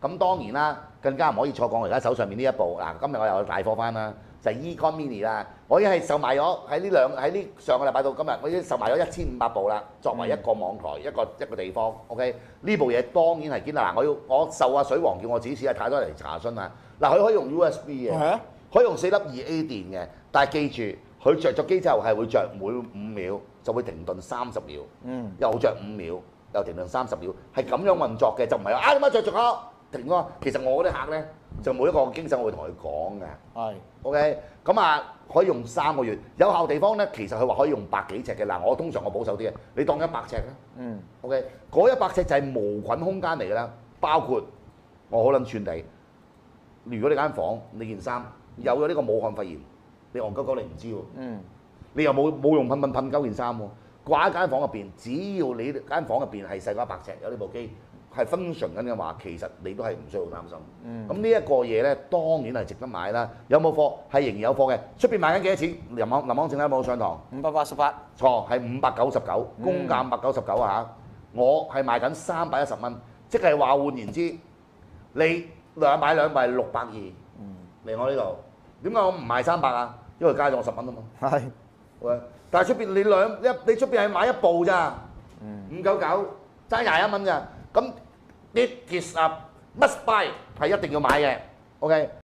咁當然啦，更加唔可以錯過我而家手上面呢一部嗱，今日我又有大貨翻啦，就係 Econ Mini 啦。我已經係售賣咗喺呢上個禮拜到今日，我已經售賣咗1500部啦。作為一個網台一個地方 ，OK 呢部嘢當然係堅啦。嗱，我受阿水王叫我指示啊，太多人嚟查詢啦。嗱，佢可以用 USB 嘅，可以用4粒2A 電嘅，但係記住佢着咗機之後係會着每5秒就會停頓30秒，又着5秒。又停頓30秒，係咁樣運作嘅，就唔係話點解着咗停咗？其實我嗰啲客咧，就每一個經手我會同佢講嘅。係 ，OK， 咁啊可以用3個月，有效地方咧，其實佢話可以用100幾尺嘅。嗱，我通常我保守啲嘅，你當100尺啦。OK， 嗰100尺就係無菌空間嚟㗎啦，包括我好撚串地。如果你間房你件衫有咗呢個武漢肺炎，你戇鳩鳩你唔知喎。你又冇用噴鳩件衫喎。掛喺間房入邊，只要你間房入邊係細過100尺，有呢部機係 function 緊嘅話，其實你都係唔需要擔心。咁呢一個嘢咧，當然係值得買啦。有冇貨？係仍然有貨嘅。出邊賣緊幾多錢？林康正有冇上堂？588。錯，係599，公價599嚇。我係賣緊310蚊，即係話換言之，你買兩部係620。嚟我呢度，點解我唔賣300啊？因為加咗我10蚊啊嘛。係。喂。但係出邊你出邊係買一部咋，599爭21蚊咋，咁 this is a must buy 係一定要買嘅 ，OK。